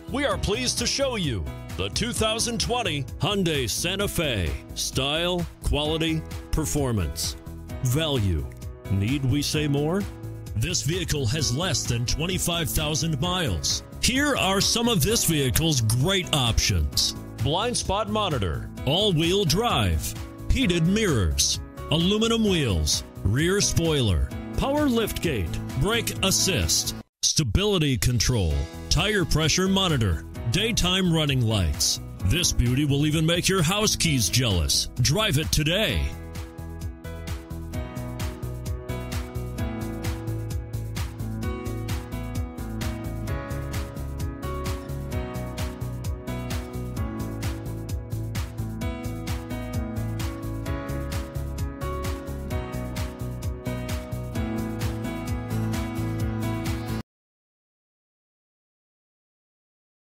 We are pleased to show you the 2020 Hyundai Santa Fe. Style, quality, performance, value. Need we say more? This vehicle has less than 25,000 miles. Here are some of this vehicle's great options: blind spot monitor, all-wheel drive, heated mirrors, aluminum wheels, rear spoiler, power liftgate, brake assist, stability control, tire pressure monitor, daytime running lights. This beauty will even make your house keys jealous. Drive it today.